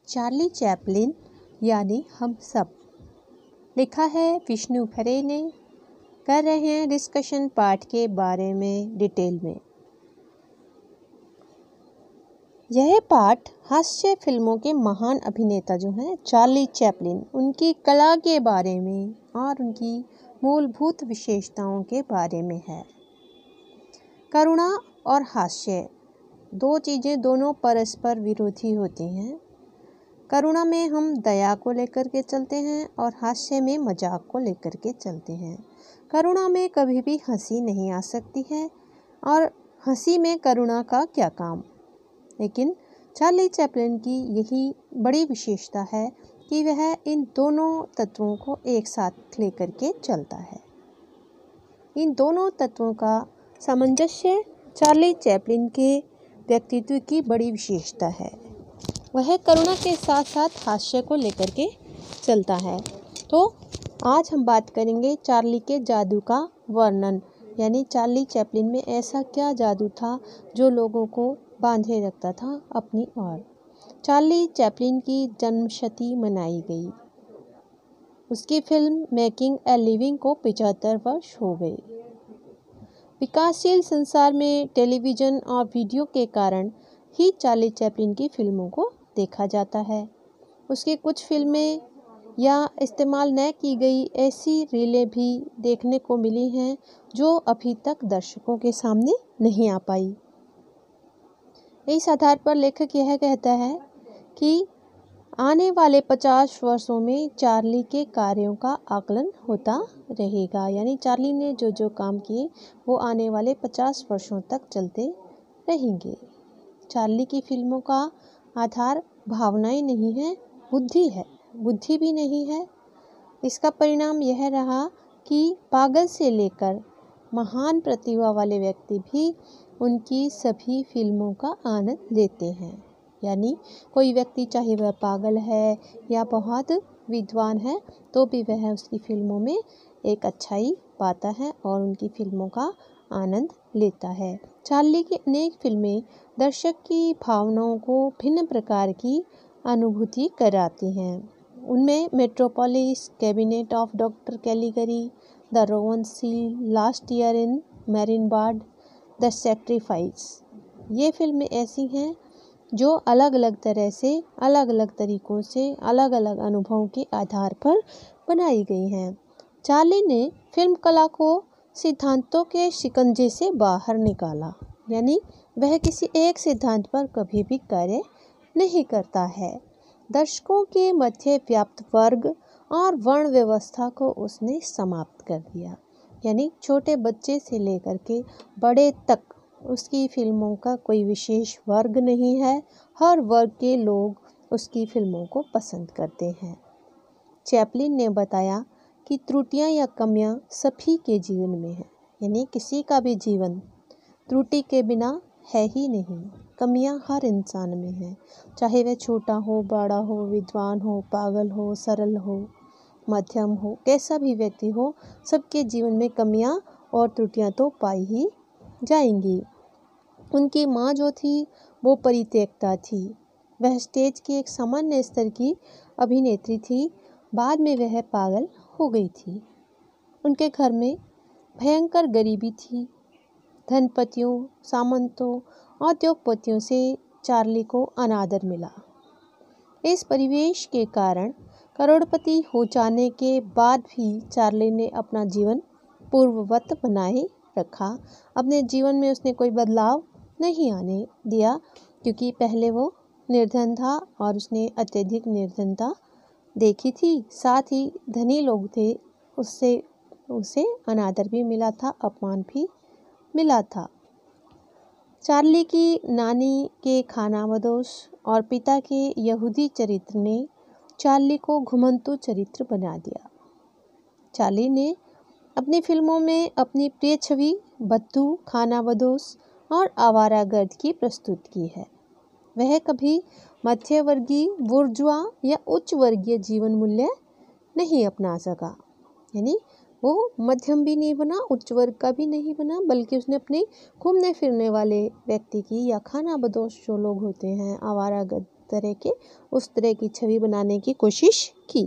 Charlie Chaplin यानी हम सब, लिखा है विष्णु खरे ने। कर रहे हैं डिस्कशन पाठ के बारे में डिटेल में। यह पाठ हास्य फिल्मों के महान अभिनेता जो हैं चार्ली चैपलिन, उनकी कला के बारे में और उनकी मूलभूत विशेषताओं के बारे में है। करुणा और हास्य दो चीज़ें दोनों परस्पर विरोधी होती हैं। करुणा में हम दया को लेकर के चलते हैं और हास्य में मजाक को लेकर के चलते हैं। करुणा में कभी भी हंसी नहीं आ सकती है और हंसी में करुणा का क्या काम। लेकिन चार्ली चैपलिन की यही बड़ी विशेषता है कि वह इन दोनों तत्वों को एक साथ लेकर के चलता है। इन दोनों तत्वों का सामंजस्य चार्ली चैपलिन के व्यक्तित्व की बड़ी विशेषता है। वह करुणा के साथ साथ हास्य को लेकर के चलता है। तो आज हम बात करेंगे चार्ली के जादू का वर्णन, यानी चार्ली चैपलिन में ऐसा क्या जादू था जो लोगों को बांधे रखता था अपनी ओर। चार्ली चैपलिन की जन्मशती मनाई गई। उसकी फिल्म मेकिंग ए लिविंग को 75 वर्ष हो गए। विकासशील संसार में टेलीविज़न और वीडियो के कारण ही चार्ली चैपलिन की फिल्मों को देखा जाता है। उसकी कुछ फिल्में या इस्तेमाल न की गई ऐसी रीलें भी देखने को मिली हैं जो अभी तक दर्शकों के सामने नहीं आ पाई। इस आधार पर लेखक यह कहता है कि आने वाले 50 वर्षों में चार्ली के कार्यों का आकलन होता रहेगा, यानी चार्ली ने जो जो काम किए वो आने वाले 50 वर्षों तक चलते रहेंगे। चार्ली की फिल्मों का आधार भावनाएं नहीं है, बुद्धि है। बुद्धि भी नहीं है। इसका परिणाम यह रहा कि पागल से लेकर महान प्रतिभा वाले व्यक्ति भी उनकी सभी फिल्मों का आनंद लेते हैं। यानी कोई व्यक्ति चाहे वह पागल है या बहुत विद्वान है तो भी वह उसकी फिल्मों में एक अच्छाई पाता है और उनकी फिल्मों का आनंद लेता है। चार्ली की अनेक फिल्में दर्शक की भावनाओं को भिन्न प्रकार की अनुभूति कराती हैं। उनमें Metropolis, cabinet of doctor Caligari, the rowan seal, last year in Marienbad, the sacrifice, ये फिल्में ऐसी हैं जो अलग अलग तरह से, अलग अलग तरीकों से, अलग अलग अनुभवों के आधार पर बनाई गई हैं। चार्ली ने फिल्म कला को सिद्धांतों के शिकंजे से बाहर निकाला, यानी वह किसी एक सिद्धांत पर कभी भी कार्य नहीं करता है। दर्शकों के मध्य व्याप्त वर्ग और वर्ण व्यवस्था को उसने समाप्त कर दिया, यानी छोटे बच्चे से लेकर के बड़े तक उसकी फिल्मों का कोई विशेष वर्ग नहीं है। हर वर्ग के लोग उसकी फिल्मों को पसंद करते हैं। चैपलिन ने बताया कि त्रुटियां या कमियां सभी के जीवन में हैं, यानी किसी का भी जीवन त्रुटि के बिना है ही नहीं। कमियां हर इंसान में हैं, चाहे वह छोटा हो, बड़ा हो, विद्वान हो, पागल हो, सरल हो, मध्यम हो, कैसा भी व्यक्ति हो, सबके जीवन में कमियां और त्रुटियां तो पाई ही जाएंगी। उनकी माँ जो थी वो परित्यक्ता थी। वह स्टेज की एक सामान्य स्तर की अभिनेत्री थी। बाद में वह पागल हो गई थी। उनके घर में भयंकर गरीबी थी। धनपतियों, सामंतों, उद्योगपतियों से चार्ली को अनादर मिला। इस परिवेश के कारण करोड़पति हो जाने के बाद भी चार्ली ने अपना जीवन पूर्ववत बनाए रखा। अपने जीवन में उसने कोई बदलाव नहीं आने दिया, क्योंकि पहले वो निर्धन था और उसने अत्यधिक निर्धनता देखी थी। साथ ही धनी लोग थे, उसे अनादर भी मिला था, अपमान भी मिला था। चार्ली की नानी के खानाबदोश और पिता के यहूदी चरित्र ने चार्ली को घुमंतु चरित्र बना दिया। चार्ली ने अपनी फिल्मों में अपनी प्रिय छवि बद्दू, खानाबदोश और आवारागर्द की प्रस्तुत की है। वह कभी मध्यवर्गीय, बुर्जुआ या उच्च वर्गीय जीवन मूल्य नहीं अपना सका, यानी वो मध्यम भी नहीं बना, उच्च वर्ग का भी नहीं बना, बल्कि उसने अपने घूमने फिरने वाले व्यक्ति की या खानाबदोश जो लोग होते हैं, आवारागर्द उस तरह की छवि बनाने की कोशिश की।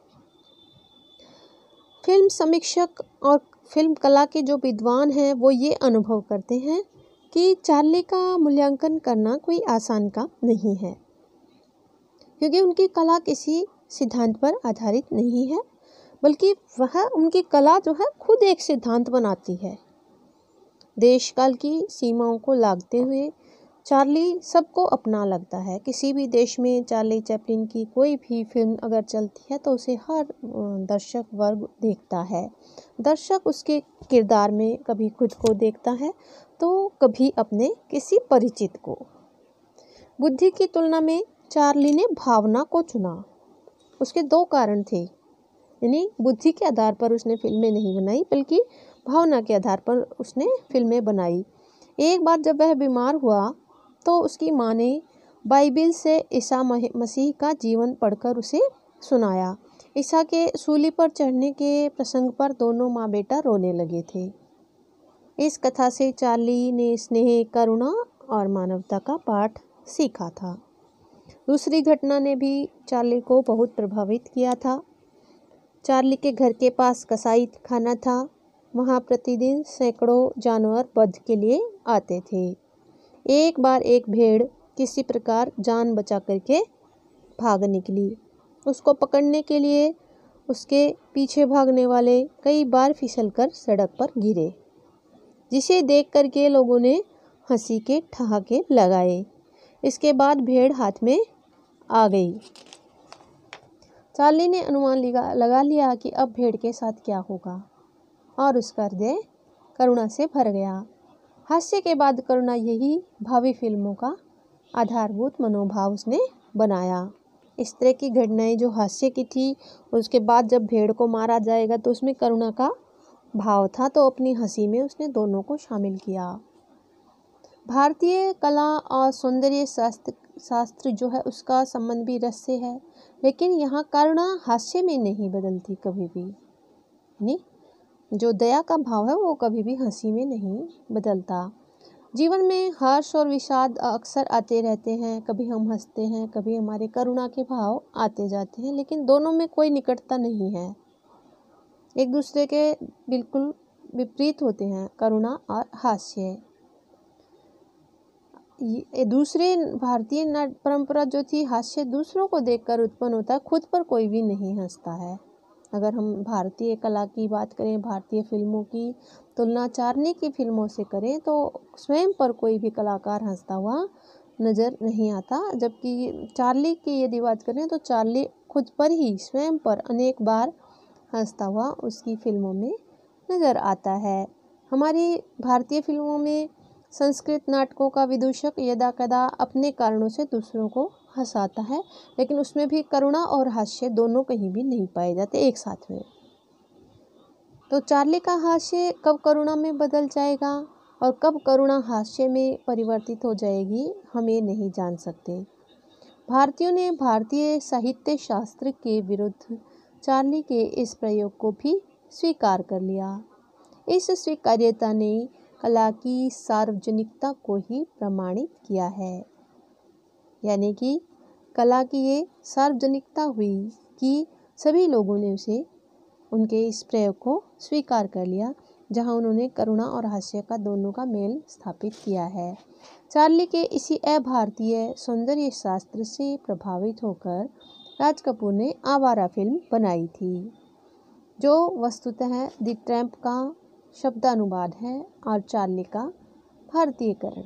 फिल्म समीक्षक और फिल्म कला के जो विद्वान हैं वो ये अनुभव करते हैं कि चार्ली का मूल्यांकन करना कोई आसान काम नहीं है, क्योंकि उनकी कला किसी सिद्धांत पर आधारित नहीं है, बल्कि वह उनकी कला जो है खुद एक सिद्धांत बनाती है। देश काल की सीमाओं को लागते हुए चार्ली सबको अपना लगता है। किसी भी देश में चार्ली चैपलिन की कोई भी फिल्म अगर चलती है तो उसे हर दर्शक वर्ग देखता है। दर्शक उसके किरदार में कभी खुद को देखता है तो कभी अपने किसी परिचित को। बुद्धि की तुलना में चार्ली ने भावना को चुना। उसके दो कारण थे, यानी बुद्धि के आधार पर उसने फिल्में नहीं बनाई, बल्कि भावना के आधार पर उसने फिल्में बनाई। एक बार जब वह बीमार हुआ तो उसकी माँ ने बाइबिल से ईसा मसीह का जीवन पढ़कर उसे सुनाया। ईसा के सूली पर चढ़ने के प्रसंग पर दोनों माँ बेटा रोने लगे थे। इस कथा से चार्ली ने स्नेह, करुणा और मानवता का पाठ सीखा था। दूसरी घटना ने भी चार्ली को बहुत प्रभावित किया था। चार्ली के घर के पास कसाई खाना था। वहाँ प्रतिदिन सैकड़ों जानवर वध के लिए आते थे। एक बार एक भेड़ किसी प्रकार जान बचा करके भाग निकली। उसको पकड़ने के लिए उसके पीछे भागने वाले कई बार फिसलकर सड़क पर गिरे, जिसे देख करके लोगों ने हंसी के ठहाके लगाए। इसके बाद भेड़ हाथ में आ गई। चार्ली ने अनुमान लगा लिया कि अब भेड़ के साथ क्या होगा, और उसका हृदय करुणा से भर गया। हास्य के बाद करुणा, यही भावी फिल्मों का आधारभूत मनोभाव उसने बनाया। इस तरह की घटनाएं जो हास्य की थी, उसके बाद जब भेड़ को मारा जाएगा तो उसमें करुणा का भाव था, तो अपनी हंसी में उसने दोनों को शामिल किया। भारतीय कला और सौंदर्य शास्त्र जो है उसका संबंध भी रस से है, लेकिन यहाँ करुणा हास्य में नहीं बदलती कभी भी। नहीं, जो दया का भाव है वो कभी भी हंसी में नहीं बदलता। जीवन में हर्ष और विषाद अक्सर आते रहते हैं। कभी हम हंसते हैं, कभी हमारे करुणा के भाव आते जाते हैं, लेकिन दोनों में कोई निकटता नहीं है, एक दूसरे के बिल्कुल विपरीत होते हैं करुणा और हास्य। दूसरे भारतीय नाट्य परंपरा जो थी, हास्य दूसरों को देखकर उत्पन्न होता है, खुद पर कोई भी नहीं हंसता है। अगर हम भारतीय कला की बात करें, भारतीय फिल्मों की तुलना चार्ली की फिल्मों से करें तो स्वयं पर कोई भी कलाकार हंसता हुआ नज़र नहीं आता। जबकि चार्ली की यदि बात करें तो चार्ली खुद पर ही स्वयं पर अनेक बार हंसता हुआ उसकी फिल्मों में नज़र आता है। हमारी भारतीय फिल्मों में संस्कृत नाटकों का विदूषक यदा कदा अपने कारणों से दूसरों को हंसाता है, लेकिन उसमें भी करुणा और हास्य दोनों कहीं भी नहीं पाए जाते एक साथ में। तो चार्ली का हास्य कब करुणा में बदल जाएगा और कब करुणा हास्य में परिवर्तित हो जाएगी, हम ये नहीं जान सकते। भारतीयों ने भारतीय साहित्य शास्त्र के विरुद्ध चार्ली के इस प्रयोग को भी स्वीकार कर लिया। इस स्वीकार्यता ने कला की सार्वजनिकता को ही प्रमाणित किया है, यानी कि कला की ये सार्वजनिकता हुई कि सभी लोगों ने उनके इस प्रयोग को स्वीकार कर लिया, जहां उन्होंने करुणा और हास्य का दोनों का मेल स्थापित किया है। चार्ली के इसी अभारतीय सौंदर्य शास्त्र से प्रभावित होकर राज कपूर ने आवारा फिल्म बनाई थी, जो वस्तुतः द ट्रैम्प का शब्दानुवाद है और चार्ली का भारतीयकरण।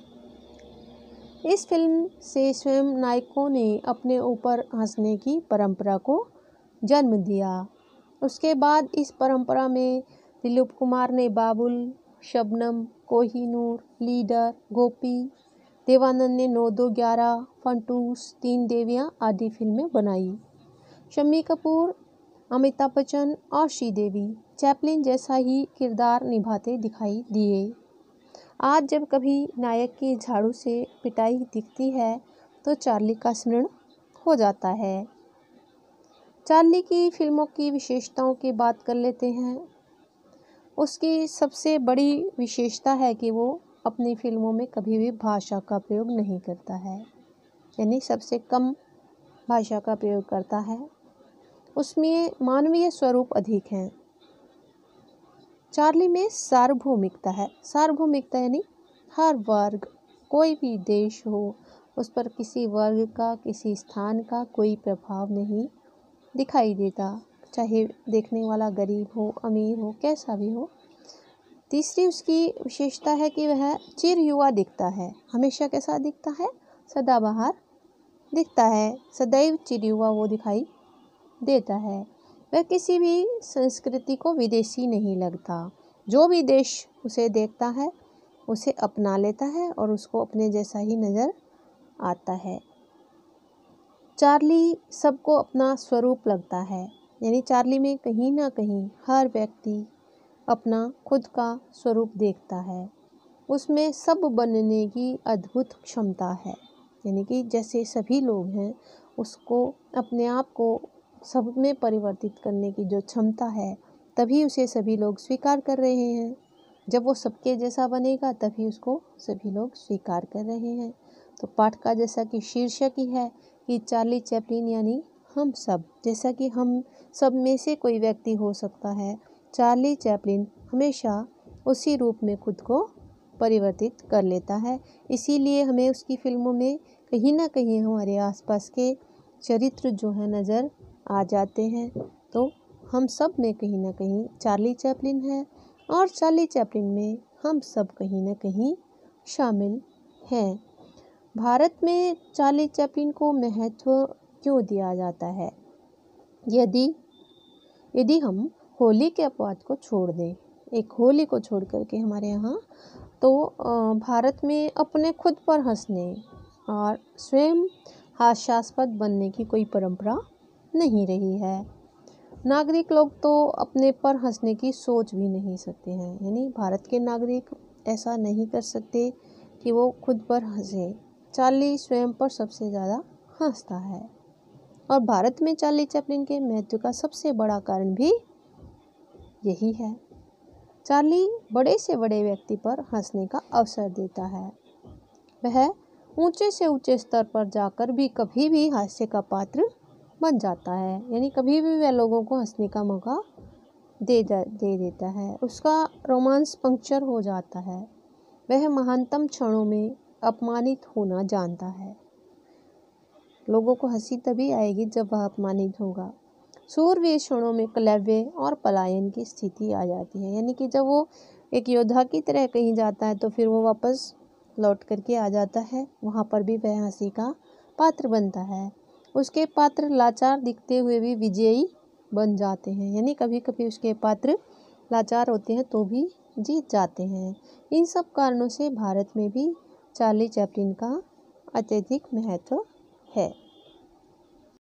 इस फिल्म से स्वयं नायकों ने अपने ऊपर हंसने की परंपरा को जन्म दिया। उसके बाद इस परंपरा में दिलीप कुमार ने बाबुल, शबनम, कोहिनूर, लीडर, गोपी, देवानंद ने 9-2-11, फंटूस, तीन देवियाँ आदि फिल्में बनाई। शम्मी कपूर, अमिताभ बच्चन और श्रीदेवी चैपलिन जैसा ही किरदार निभाते दिखाई दिए। आज जब कभी नायक की झाड़ू से पिटाई दिखती है तो चार्ली का स्मरण हो जाता है। चार्ली की फिल्मों की विशेषताओं की बात कर लेते हैं। उसकी सबसे बड़ी विशेषता है कि वो अपनी फिल्मों में कभी भी भाषा का प्रयोग नहीं करता है। यानी सबसे कम भाषा का प्रयोग करता है। उसमें मानवीय स्वरूप अधिक हैं। चार्ली में सार्वभौमिकता है। सार्वभौमिकता यानी हर वर्ग, कोई भी देश हो, उस पर किसी वर्ग का, किसी स्थान का कोई प्रभाव नहीं दिखाई देता, चाहे देखने वाला गरीब हो, अमीर हो, कैसा भी हो। तीसरी उसकी विशेषता है कि वह चिर युवा दिखता है। हमेशा कैसा दिखता है? सदाबहार दिखता है, सदैव चिर युवा वो दिखाई देता है। वह किसी भी संस्कृति को विदेशी नहीं लगता। जो भी देश उसे देखता है उसे अपना लेता है और उसको अपने जैसा ही नज़र आता है। चार्ली सबको अपना स्वरूप लगता है, यानी चार्ली में कहीं ना कहीं हर व्यक्ति अपना खुद का स्वरूप देखता है। उसमें सब बनने की अद्भुत क्षमता है, यानी कि जैसे सभी लोग हैं उसको अपने आप को सब में परिवर्तित करने की जो क्षमता है, तभी उसे सभी लोग स्वीकार कर रहे हैं। जब वो सबके जैसा बनेगा तभी उसको सभी लोग स्वीकार कर रहे हैं। तो पाठ का जैसा कि शीर्षक ही है कि चार्ली चैपलिन यानी हम सब, जैसा कि हम सब में से कोई व्यक्ति हो सकता है, चार्ली चैपलिन हमेशा उसी रूप में खुद को परिवर्तित कर लेता है। इसीलिए हमें उसकी फिल्मों में कहीं ना कहीं हमारे आसपास के चरित्र जो है नज़र आ जाते हैं। तो हम सब में कहीं ना कहीं चार्ली चैपलिन है और चार्ली चैपलिन में हम सब कहीं ना कहीं शामिल हैं। भारत में चार्ली चैपलिन को महत्व क्यों दिया जाता है? यदि हम होली के अपवाद को छोड़ दें, एक होली को छोड़ करके हमारे यहाँ तो भारत में अपने खुद पर हंसने और स्वयं हास्यास्पद बनने की कोई परंपरा नहीं रही है। नागरिक लोग तो अपने पर हंसने की सोच भी नहीं सकते हैं, यानी भारत के नागरिक ऐसा नहीं कर सकते कि वो खुद पर हंसे। चार्ली स्वयं पर सबसे ज़्यादा हंसता है और भारत में चार्ली चैपलिन के महत्व का सबसे बड़ा कारण भी यही है। चार्ली बड़े से बड़े व्यक्ति पर हंसने का अवसर देता है। वह ऊंचे से ऊंचे स्तर पर जाकर भी कभी भी हास्य का पात्र बन जाता है, यानी कभी भी वह लोगों को हंसने का मौका दे देता है। उसका रोमांस पंक्चर हो जाता है। वह महानतम क्षणों में अपमानित होना जानता है। लोगों को हंसी तभी आएगी जब वह अपमानित होगा। शूरवीर क्षणों में क्लैव्य और पलायन की स्थिति आ जाती है, यानी कि जब वो एक योद्धा की तरह कहीं जाता है तो फिर वो वापस लौट करके आ जाता है। वहाँ पर भी वह हंसी का पात्र बनता है। उसके पात्र लाचार दिखते हुए भी विजयी बन जाते हैं, यानी कभी कभी उसके पात्र लाचार होते हैं तो भी जीत जाते हैं। इन सब कारणों से भारत में भी चार्ली चैपलिन का अत्यधिक महत्व है।